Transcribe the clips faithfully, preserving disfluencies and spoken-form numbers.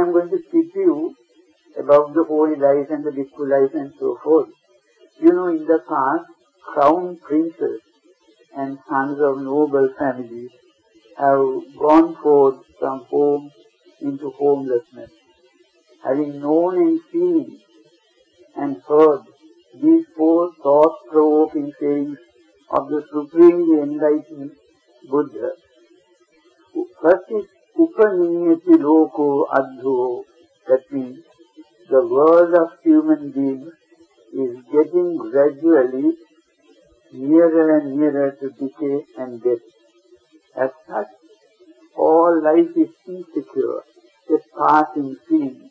am going to speak to you about the holy life and the blissful life and so forth. You know, in the past, crown princes and sons of noble families have gone forth from home into homelessness, having known and seen and heard these four thought-provoking sayings of the supremely enlightened Buddha. First is Upaniyati Loko Adho, that means the world of human beings is getting gradually nearer and nearer to decay and death. As such, all life is insecure, a passing scene.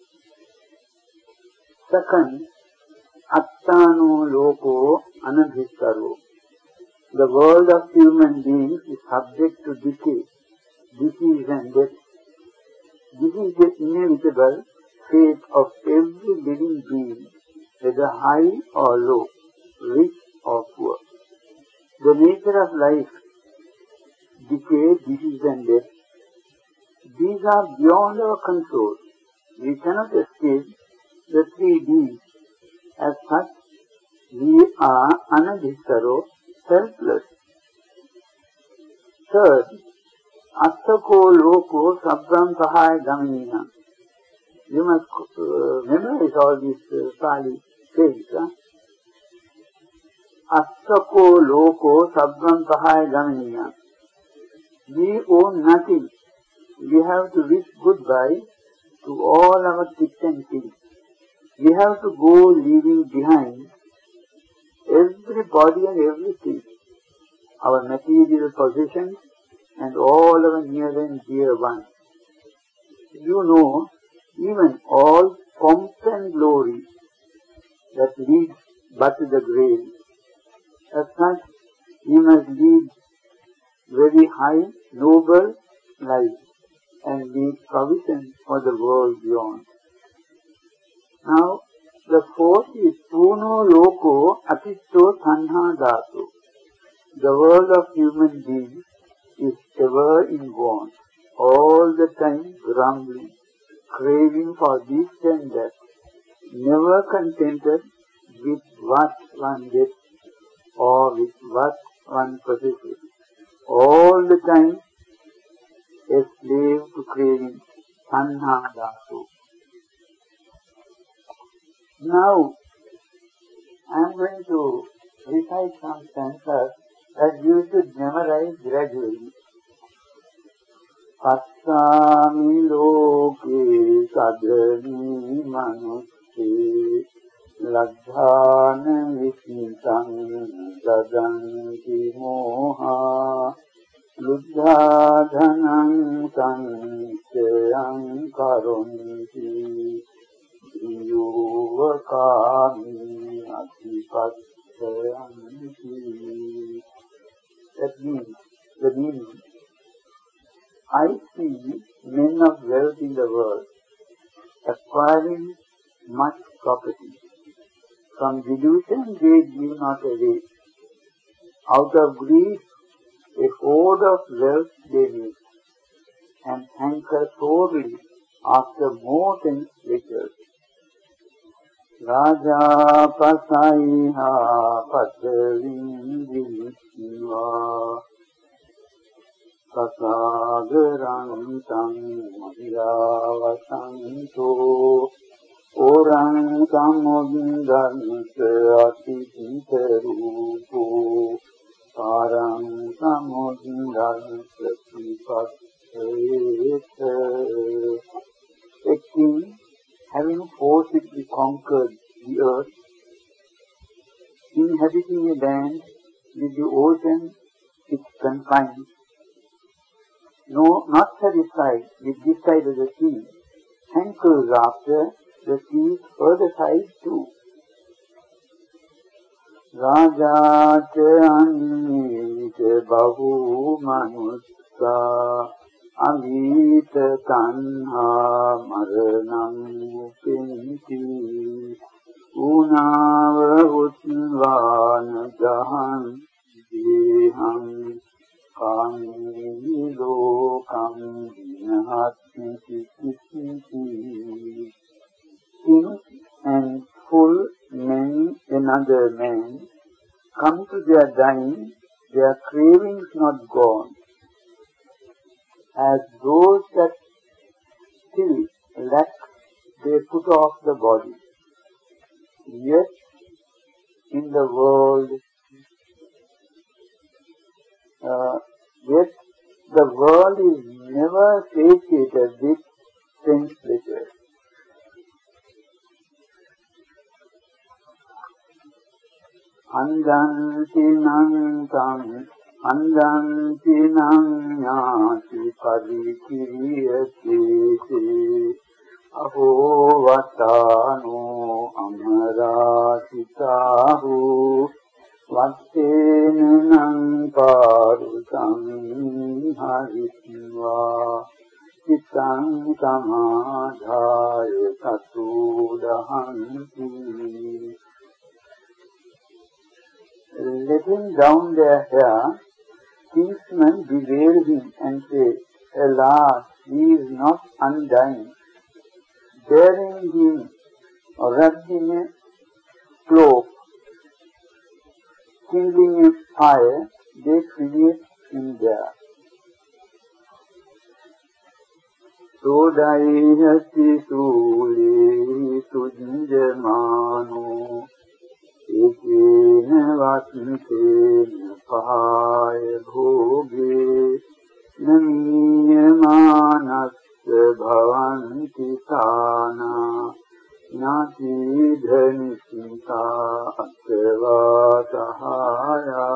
Second, Attano Loko Anabhistaro. The world of human beings is subject to decay, disease and death. This is the inevitable fate of every living being, whether high or low, rich or poor. The nature of life, decay, disease and death, these are beyond our control. We cannot escape the three D's. As such, we are anadhistaro, helpless. Third, Attako Loko Sabbram Sahaya Gaminina. You must uh, memorize all these uh, Pali sayings. Huh? Attako Loko Sabbram Sahaya Gaminina. We own nothing. We have to wish goodbye to all our kits and things. We have to go leaving behind everybody and everything, our material possessions and all our near and dear ones. You know, even all pomp and glory that leads but to the grave. As such, we must lead very high, noble life and make provision for the world beyond. Now, the fourth is Puno Loko Atisto Tanha Dhatu. The world of human beings is ever in want, all the time grumbling, craving for this and that, never contented with what one gets or with what one possesses, all the time a slave to craving, Tanha Dhatu. Now, I am going to recite some stanzas that you should memorize gradually. Passami loke sadhani manusse ladhana visnitam dadanti moha luddha dhanam sanchayam karonti Yuvakami Adhipatthayanti. That means, the meaning, I see men of wealth in the world acquiring much property. From delusion they give not away. Out of greed, a hoard of wealth they make, and hanker sorely after more than pleasures. Raja Pasaiha Patavin Vishva Pasagaram Tam Madhyavasanto Orang Samudindhanse Atipitarupo Parang Samudindhanse Tipatayete. A king, having forcibly conquered the earth, inhabiting a land with the ocean its confines, no, not satisfied with this side of the sea, hankers after the sea's further side too. Raja Chani Bahu Manusa Avita Tanha Maranam Upinti Unava Utvan Jahan Deham Kami Lokam Vinahati Kiti another man, come to their dying, their cravings not gone, as those that still lack, they put off the body. Yet in the world, uh, yet the world is never satiated with sense pleasure. Andanti nantam, andanti nanyati parikiriyate, aho vatano amarasitahu, vattenam parusam haritva, citam samadhaya satudahanti. Letting down their hair, kinsmen bewail him and say, alas, he is not undying. Bearing him wrapped in a cloak, kindling a fire, they create him there. Sodaihati sule sujjamano, ekena vatntena pahaya bhoge, namiyamanasya bhavanti sana, nati dhanisinta atvatahaya.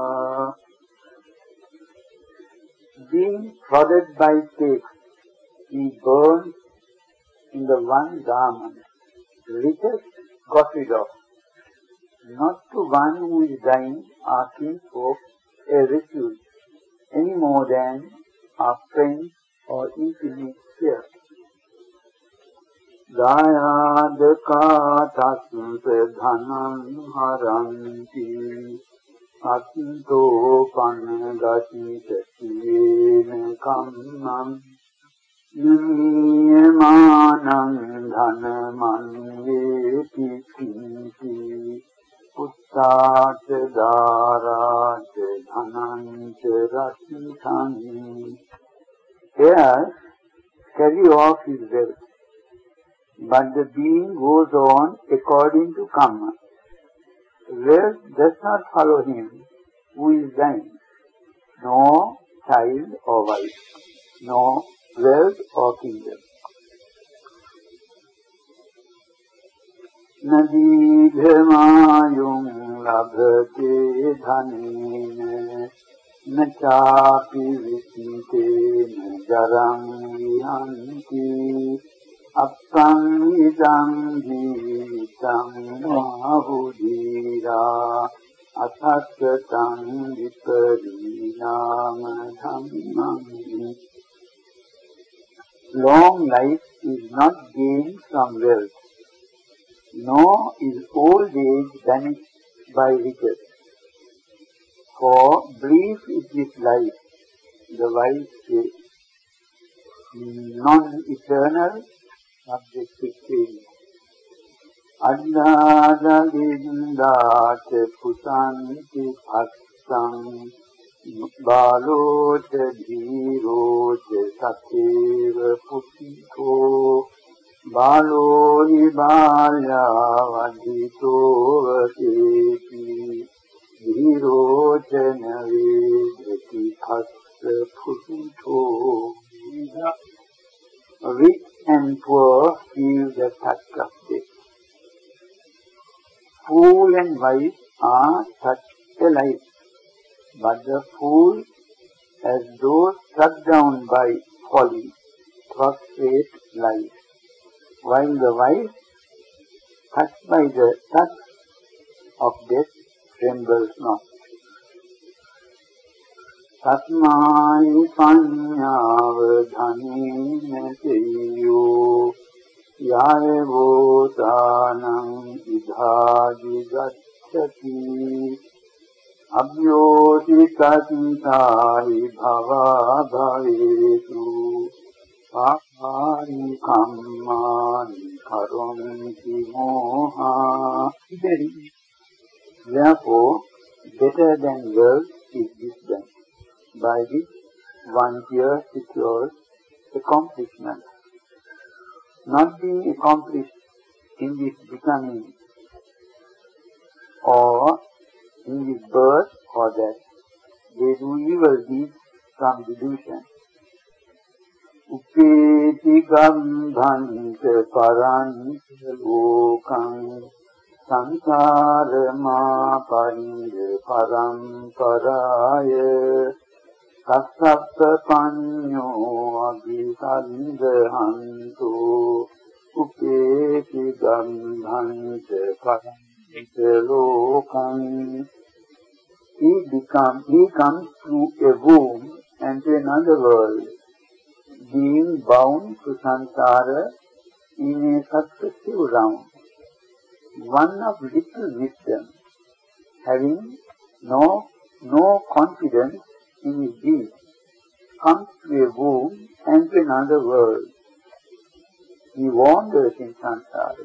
Being prodded by stakes, he burns in the one garment, richest got rid of. Not to one who is dying are kinfolk a refuge, any more than our friends or intimate care. Dayadaka tasya dhanam haranti, atinto panagati satiyena kammam, nimiyamanam dhanamanyeti kinti, Uttata dharata dhananta rasithani. Heirs carry off his wealth, but the being goes on according to karma. Wealth does not follow him who is dying, no child or wife, no wealth or kingdom. Nadidhamayung labhate dhanena, nachapi visintena jaram vihanti, appangidam jivitam mahudira, athasatam viparinama dhammam. Long life is not gained from wealth, nor is old age banished by riches. For brief is this life, the wise say, non-eternal, subject to change. Adnadalindate pusanti bhaksam, balote dhirote sateva pusito, Balo hi balya vadito vaseti, dhiro chana vedati khasya phusito. Rich and poor feel the touch of death. Fool and wise are touched alike, but the fool, as though struck down by folly, prostrate life, while the wise, touched by the touch of death, trembles not. Tatmai panyava dhanena seyo, yaevo tanam idhaji gacchati, abhyoti tatantai bhava bhavetu, Pāpāni kammāni karonti moha. Therefore, better than wealth is wisdom. By this one here secures accomplishment. Not being accomplished in this becoming or in this birth or that, they do evil deeds from delusion. Upeti gambhanta paranta lokam sansarama parinda paramparaya kassappa panyo abhisandhanto upeti gambhanta paranta lokam. He becomes, he comes through a womb and to another world, being bound to samsara in a successive round. One of little wisdom, having no, no confidence in his deeds, comes to a womb and to another world. He wanders in samsara.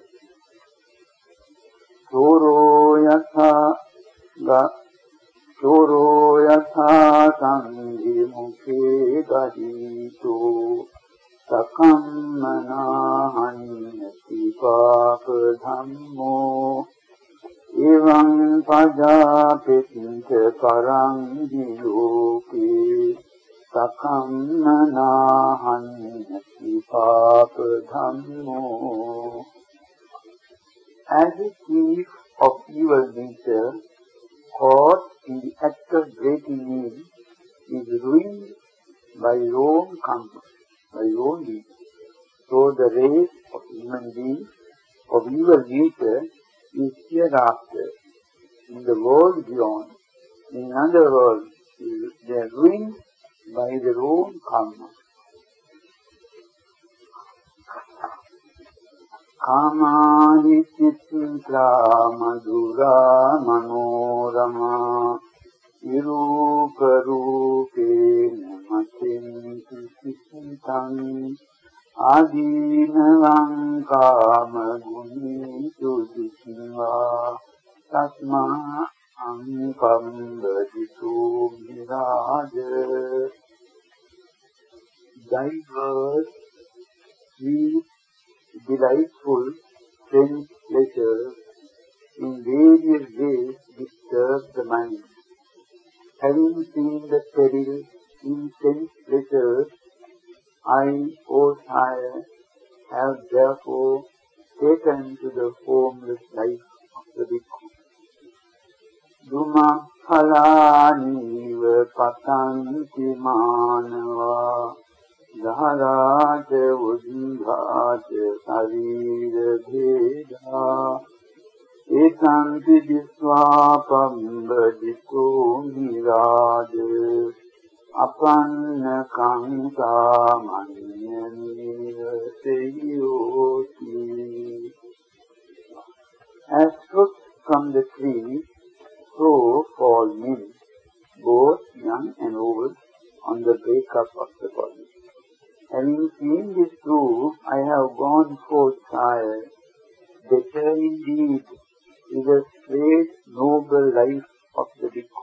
Soro yatha ga Soro yatha sanghi mukhe dahito sakammana hanyati papa dhammo evam pajapetinca parang diloke sakammana hanyati papa dhammo. As a thief of evil nature, caught in the act of breaking in, is ruined by his own karma, by his own deeds. So the race of human beings of evil nature is hereafter, in the world beyond, in another world, they are ruined by their own karma. Kamani chitra madhura manorama irupa rupena macinti chitam adinavam kama gunitu dikhiva tasma ankam baditu miraja. Diverse, sweet, delightful sense pleasures in various ways disturb the mind. Having seen the peril in sense pleasures, I, O Sire, have therefore taken to the formless life of the bhikkhu. Duma phalaniva patanti manava Dharaja udbhaja sarira bheda etanti disvapam bhajito niraja apanna kanka manyaniva seyoti. As fruits from the tree, so fall men, both young and old, on the breakup of the body. Having seen this proof, I have gone forth, Sire. Better indeed is the straight, noble life of the bhikkhu.